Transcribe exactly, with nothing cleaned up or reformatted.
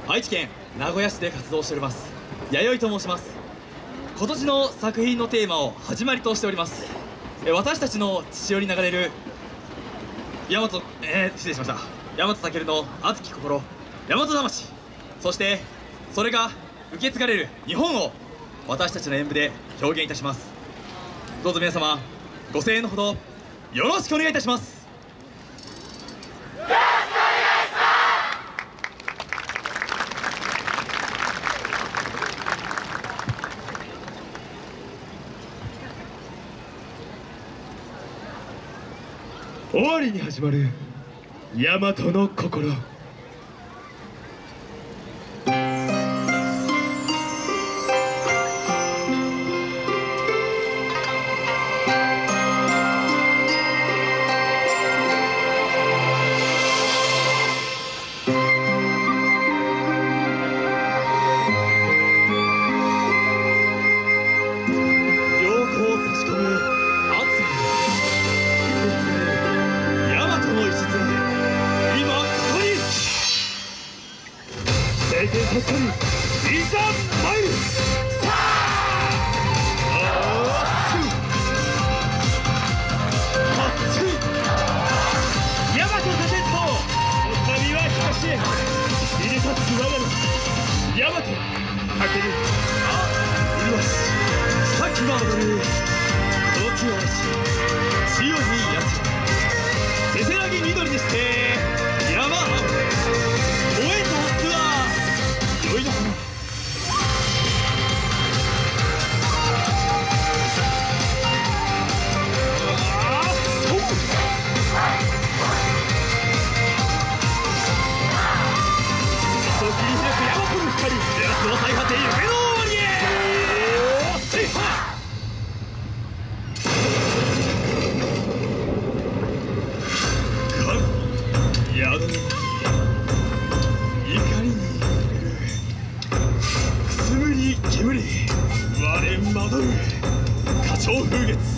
愛知県名古屋市で活動しております弥生と申します。今年の作品のテーマを始まりとしております。え私たちの血潮に流れる大和、えー、失礼しました、大和健の熱き心、大和魂、そしてそれが受け継がれる日本を私たちの演舞で表現いたします。どうぞ皆様ご声援のほどよろしくお願いいたします。 終わりに始まる大和の心。聖剣授かりいざ参る。さあ大和立てとお旅は東へ入れ立つ我がの大和武尊、あ麗しさきは踊るこの地を愛し千代にやつせせらぎ緑にして山青燃えと明日は良いのかな。最果て夢の終わりへ。神宿の怒りに触れるくすぶり煙我惑う花鳥風月